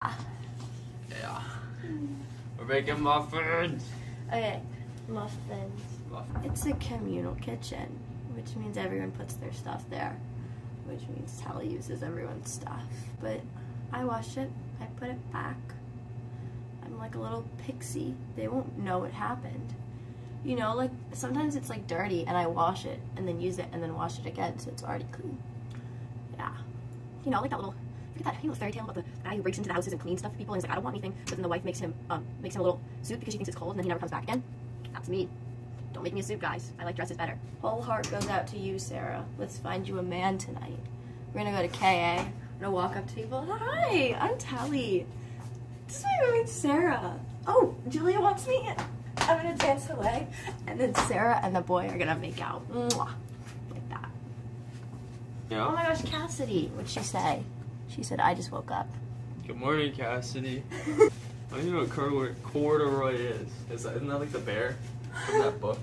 Yeah. We're making muffins. Okay, muffins. It's a communal kitchen, which means everyone puts their stuff there, which means Tally uses everyone's stuff. But I wash it, I put it back. I'm like a little pixie. They won't know what happened. You know, like sometimes it's like dirty and I wash it and then use it and then wash it again, so it's already clean. Yeah. You know, like that little, look at that fairy tale about the guy who breaks into the houses and cleans stuff for people and he's like, I don't want anything, but then the wife makes him a little soup because she thinks it's cold and then he never comes back again. That's me. Don't make me a soup, guys. I like dresses better. Whole heart goes out to you, Sarah. Let's find you a man tonight. We're gonna go to KA. We're gonna walk up to people. Hi, I'm Tally. This is my roommate, Sarah. Oh, Julia wants me. I'm gonna dance away. And then Sarah and the boy are gonna make out. Mwah. Like that. Yeah. Oh my gosh, Cassidy. What'd she say? She said, I just woke up. Good morning, Cassidy. I don't even know what corduroy is. Isn't that like the bear from that book?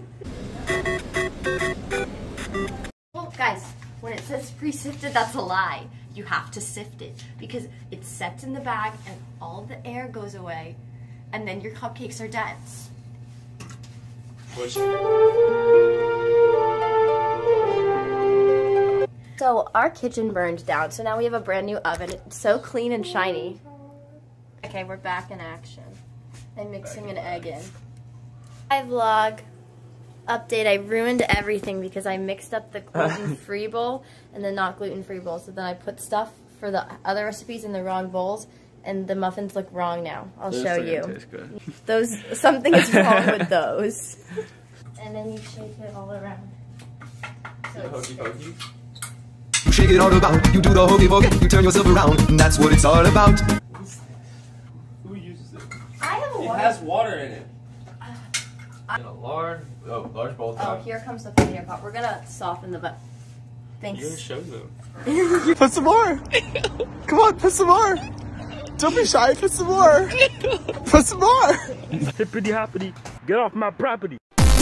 Well, guys, when it says pre-sifted, that's a lie. You have to sift it because it sets in the bag and all the air goes away and then your cupcakes are dense. So our kitchen burned down, so now we have a brand new oven. It's so clean and shiny. Okay, we're back in action. I'm mixing an egg in. Hi vlog. Update, I ruined everything because I mixed up the gluten-free bowl and the not gluten-free bowl. So then I put stuff for the other recipes in the wrong bowls and the muffins look wrong now. I'll show you. Taste good. Those, something is wrong with those. And then you shake it all around. So it's Hokey. You shake it all about, you do the hokey pokey, you turn yourself around, and that's what it's all about. Who uses it? I have a It water. has water in it. In a large bowl. Oh, here comes the failure pot. We're gonna soften the butt. Thanks. You're gonna show them. Put some more! Come on, put some more! Don't be shy, put some more! Put some more! Hippity hoppity, get off my property!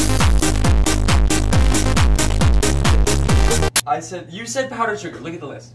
You said powdered sugar. Look at the list.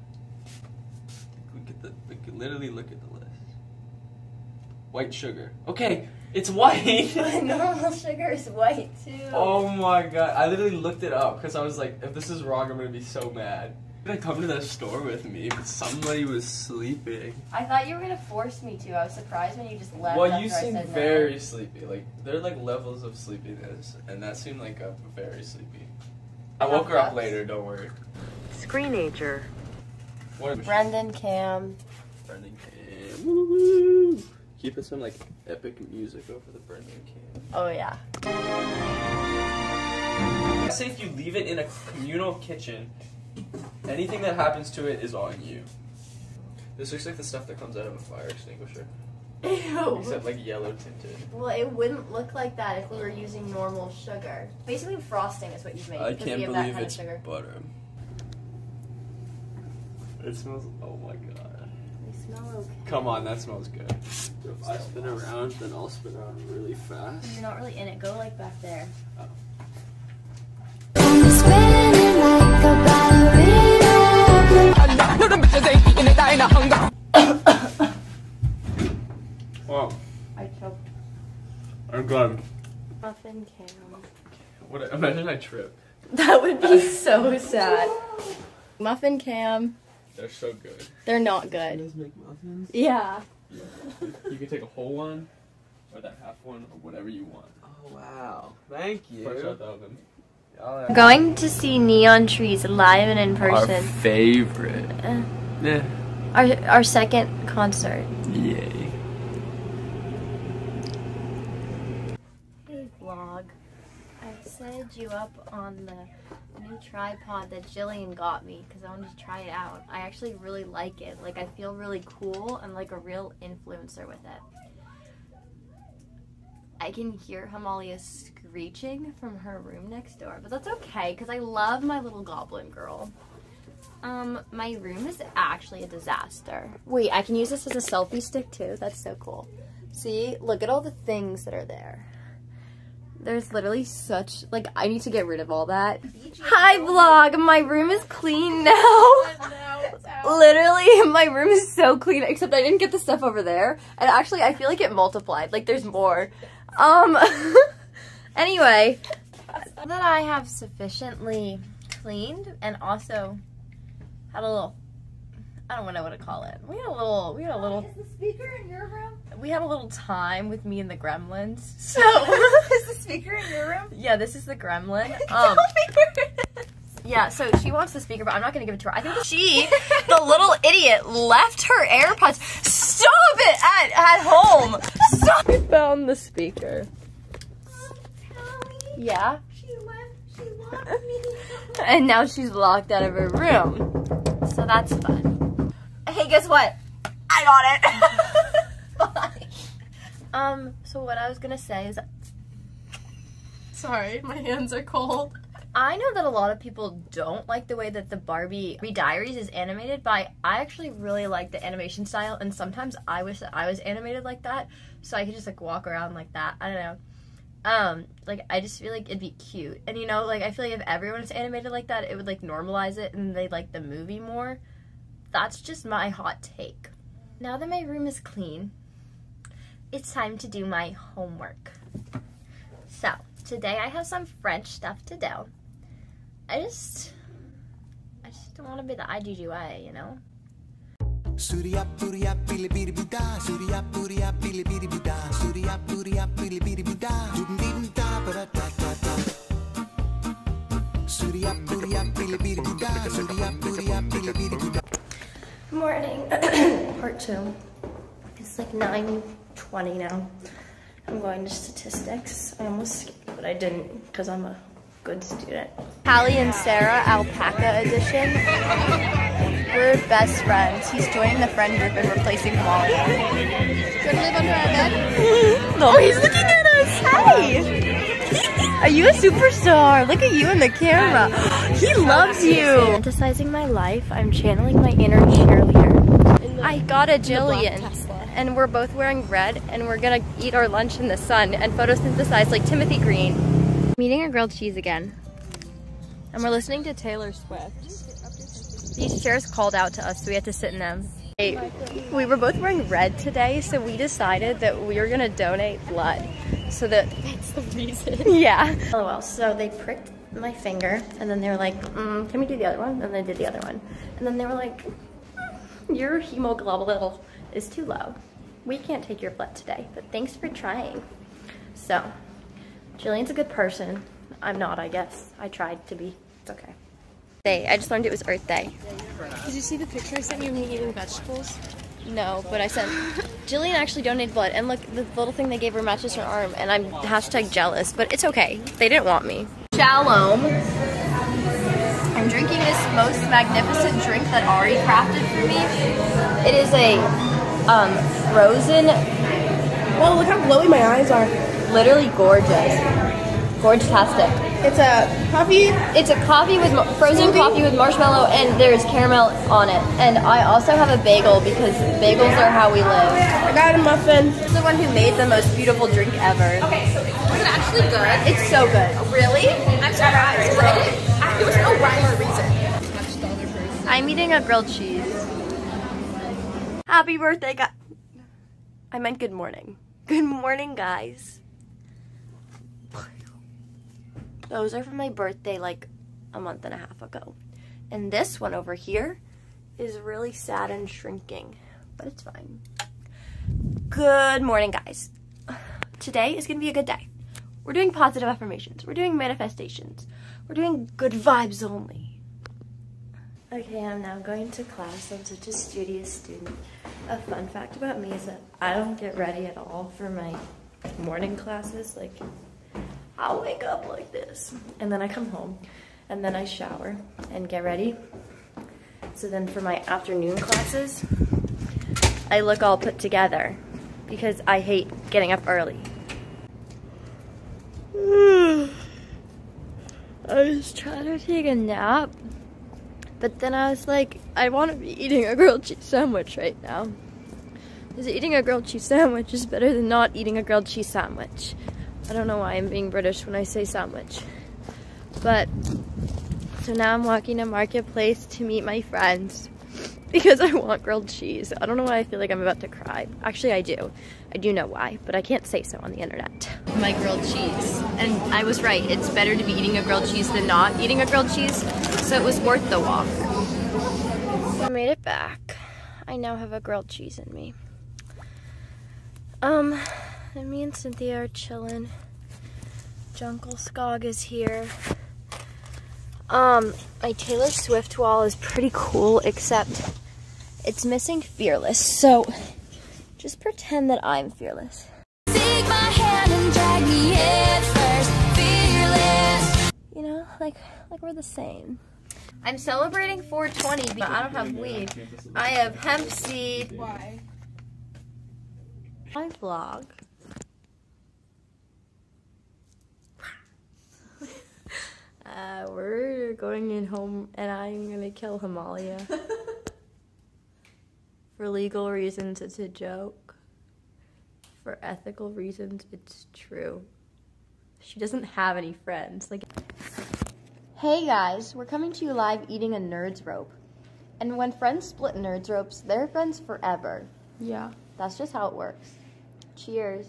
Literally look at the list. White sugar. Okay, it's white. Normal sugar is white too. Oh my god, I literally looked it up because I was like, if this is wrong, I'm gonna be so mad. You're gonna come to the store with me, but somebody was sleeping. I thought you were gonna force me to. I was surprised when you just left. Well, after you I seemed said very no. sleepy. Like, there are like levels of sleepiness, and that seemed like a very sleepy. I woke her up later, don't worry. Screenager. Brendan, Cam. Brendan Cam. Woo-hoo. Keep it some like epic music over the Brendan Cam. Oh yeah. Say if you leave it in a communal kitchen, anything that happens to it is on you. This looks like the stuff that comes out of a fire extinguisher. Ew. Except like yellow tinted. Well, it wouldn't look like that if we were using normal sugar. Basically, frosting is what you've made. I because can't we have that believe kind it's of sugar. butter. It smells, oh my god. They smell okay. Come on, that smells good. If I spin around, then I'll spin around really fast. You're not really in it. Go like back there. Oh. Wow. I choked. I'm glad. Muffin Cam. What? Imagine I trip. That would be so sad. Muffin Cam. They're so good. They're not You good. guys make muffins? Yeah. You can take a whole one, or that half one, or whatever you want. Oh wow, thank you. Fresh out the oven. We're going to see Neon Trees live and in person. Our favorite. Yeah. Our second concert. Yay. Hey vlog. I set you up on the new tripod that Jillian got me because I wanted to try it out. I actually really like it. Like, I feel really cool and like a real influencer with it. I can hear Hamalia screeching from her room next door, but that's okay because I love my little goblin girl. My room is actually a disaster. Wait, I can use this as a selfie stick too. That's so cool. See, look at all the things that are there. There's literally such, like, I need to get rid of all that. Hi vlog, my room is clean now. Literally, my room is so clean, except I didn't get the stuff over there. And actually, I feel like it multiplied. Like, there's more. Anyway, that I have sufficiently cleaned and also had a little, I don't know what to call it. We had a little. Is the speaker in your room? We had a little time with me and the gremlins. So, is the speaker in your room? Yeah, this is the gremlin. Tell me where it is. Yeah, so she wants the speaker, but I'm not gonna give it to her. I think she, the little idiot, left her AirPods. Stop it at home. Stop. I found the speaker. Yeah. She locked me. And now she's locked out of her room. So that's fun. Hey, guess what? I got it. Bye. So what I was gonna say is, sorry, my hands are cold. I know that a lot of people don't like the way that the Barbie Diaries is animated, but I actually really like the animation style, and sometimes I wish that I was animated like that, so I could just like walk around like that. I don't know. Like, I just feel like it'd be cute. And you know, like, I feel like if everyone was animated like that, it would like normalize it and they'd like the movie more. That's just my hot take. Now that my room is clean, it's time to do my homework. So, today I have some French stuff to do. I just don't want to be the IGGY, you know? Morning. Part 2. It's like 9:20 now. I'm going to statistics. I almost skipped, but I didn't because I'm a good student. Hallie and Sarah, Alpaca edition. We're best friends. He's joining the friend group and replacing Molly. Do you want to live under our bed? No, he's looking at us. Hey! Are you a superstar? Look at you in the camera. He loves you. Fantasizing my life. I'm channeling my inner cheerleader. I got a Jillian. And we're both wearing red, and we're gonna eat our lunch in the sun and photosynthesize like Timothy Green. I'm eating a grilled cheese again. And we're listening to Taylor Swift. These chairs called out to us, so we had to sit in them. We were both wearing red today, so we decided that we were gonna donate blood. So that's the reason. Yeah. Oh well, so they pricked my finger, and then they were like, can we do the other one? And they did the other one. And then they were like, your hemoglobin is too low. We can't take your blood today, but thanks for trying. So, Jillian's a good person. I'm not, I guess. I tried to be. It's okay. I just learned it was Earth Day. Did you see the picture I sent you of me eating vegetables? No, but I sent, Jillian actually donated blood, and look, the little thing they gave her matches her arm, and I'm #jealous, but it's okay. They didn't want me. Shaloom. I'm drinking this most magnificent drink that Ari crafted for me. It is a frozen. Well, look how glowy my eyes are. Literally gorgeous. Gorgetastic. It's a coffee. It's a coffee with frozen coffee with marshmallow, and there's caramel on it. And I also have a bagel because bagels are how we live. I got a muffin. This is the one who made the most beautiful drink ever. Okay, so was it actually good? It's so good. Really? I'm surprised. There was no rhyme or reason. I'm eating a grilled cheese. Happy birthday, guys. I meant good morning. Good morning, guys. Those are for my birthday like a month and a half ago. And this one over here is really sad and shrinking, but it's fine. Good morning, guys. Today is gonna be a good day. We're doing positive affirmations. We're doing manifestations. We're doing good vibes only. Okay, I'm now going to class. I'm such a studious student. A fun fact about me is that I don't get ready at all for my morning classes. Like, I'll wake up like this, and then I come home, and then I shower and get ready. So then for my afternoon classes, I look all put together because I hate getting up early. I was trying to take a nap, but then I was like, I want to be eating a grilled cheese sandwich right now. Because eating a grilled cheese sandwich is better than not eating a grilled cheese sandwich. I don't know why I'm being British when I say sandwich. But, so now I'm walking to Marketplace to meet my friends. because I want grilled cheese. I don't know why I feel like I'm about to cry. Actually, I do. I do know why, but I can't say so on the internet. My grilled cheese. And I was right. It's better to be eating a grilled cheese than not eating a grilled cheese. So it was worth the walk. I made it back. I now have a grilled cheese in me. And me and Cynthia are chilling. Junkle Skog is here. My Taylor Swift wall is pretty cool, except it's missing Fearless, so just pretend that I'm fearless. Take my hand and drag me head first, fearless. You know, like we're the same. I'm celebrating 420, but I don't have weed. I have hemp seed. Why? My vlog. We're going in home and I'm gonna kill Himalaya. For legal reasons, it's a joke. For ethical reasons, it's true. She doesn't have any friends. Like, hey guys, we're coming to you live eating a Nerds rope. And when friends split Nerds ropes, they're friends forever. Yeah. That's just how it works. Cheers.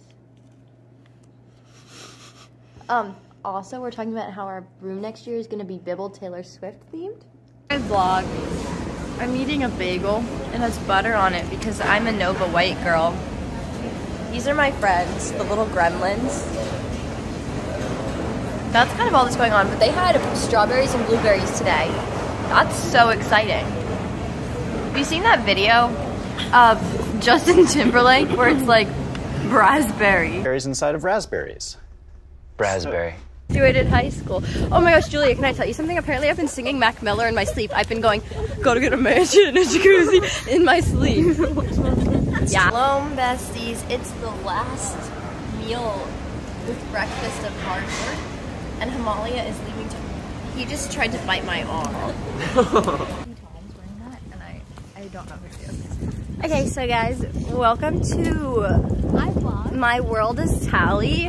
Also, we're talking about how our room next year is going to be Bibble Taylor Swift themed. My vlog. I'm eating a bagel. It has butter on it because I'm a Nova White girl. These are my friends, the little gremlins. That's kind of all that's going on, but they had strawberries and blueberries today. That's so exciting. Have you seen that video of Justin Timberlake where it's like raspberry? Berries inside of raspberries. Raspberry. Graduated high school. Oh my gosh, Julia, can I tell you something? Apparently I've been singing Mac Miller in my sleep. I've been going, gotta get a mansion and a jacuzzi in my sleep. Yeah. Shaloooom, besties. It's the last meal with breakfast of Hartford, and Himalaya is leaving to... He just tried to bite my arm. And I don't know who he is. Okay, so guys, welcome to My World is Tally.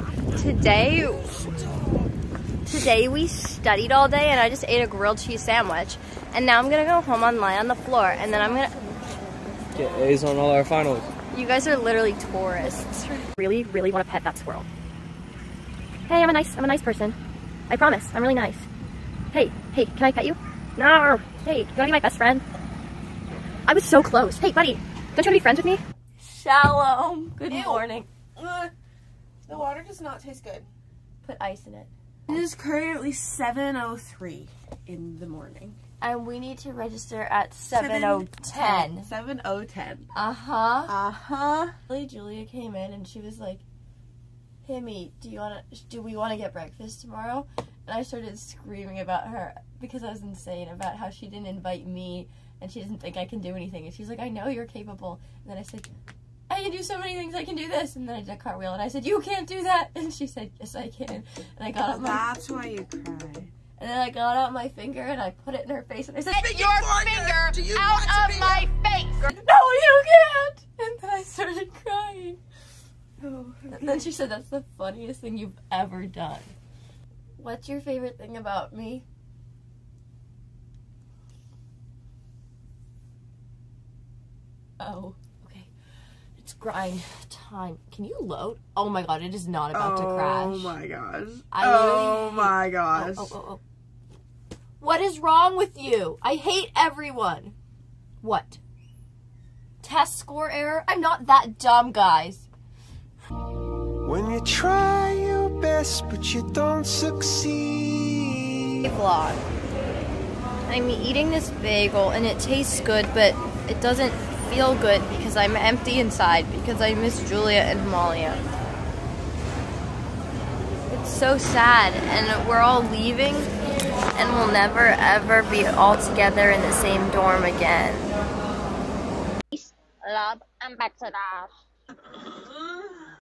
Today we studied all day and I just ate a grilled cheese sandwich. And now I'm gonna go home and lie on the floor and then I'm gonna get A's on all our finals. You guys are literally tourists. Really, really want to pet that squirrel. Hey, I'm a nice person. I promise, I'm really nice. Hey, can I pet you? No. Hey, you wanna be my best friend? I was so close. Hey, buddy, don't you wanna be friends with me? Shaloooom. Good morning. The water does not taste good. Put ice in it. It is currently 7:03 in the morning. And we need to register at 7:10. 7:10. Uh-huh. Julia came in and she was like, Himmy, do we wanna get breakfast tomorrow? And I started screaming about her because I was insane about how she didn't invite me and she doesn't think I can do anything. And she's like, I know you're capable. And then I said, I can do so many things, I can do this. And then I did a cartwheel and I said, you can't do that. And she said, yes, I can. And I got out my... That's why you cry. And then I got out my finger and I put it in her face and I said, get your finger out of my face! No, you can't! And then I started crying. Oh, okay. And then she said, that's the funniest thing you've ever done. What's your favorite thing about me? Oh. It's grind time. Can you load? Oh my god, it is not about to crash. Oh my gosh. Oh my gosh. Oh. What is wrong with you? I hate everyone. What? Test score error? I'm not that dumb, guys. When you try your best, but you don't succeed. Vlog. I'm eating this bagel and it tastes good, but it doesn't feel good because I'm empty inside because I miss Julia and Himalaya. It's so sad and we're all leaving and we'll never ever be all together in the same dorm again. Peace, love, ambassadors.